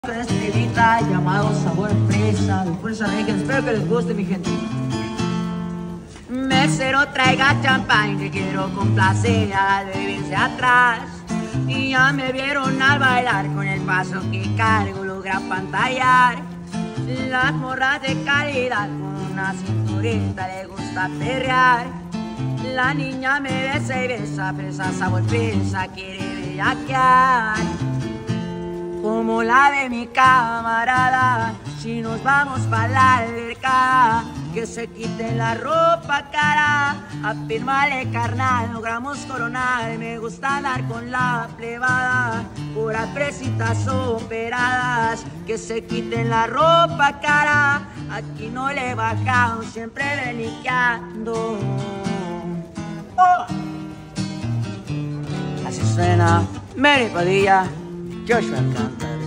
Con este temita llamado Sabor Fresa de Fuerza Regia. Espero que les guste, mi gente. Mesero, traiga champán, que quiero complacer a la de atrás. Y ya me vieron al bailar, con el paso que cargo logra pantallar. Las morras de calidad, con una cinturita le gusta perrear. La niña me besa y besa, fresa, sabor fresa, quiere bellaquear. Como la de mi camarada, si nos vamos pa' la alberca, que se quiten la ropa cara, afírmale carnal, logramos coronar, me gusta andar con la plebada, puras fresitas operadas, que se quiten la ropa cara, aquí no le bajamos, siempre beliqueando. Oh. Así suena Mary Padilla, Joshua Cantar.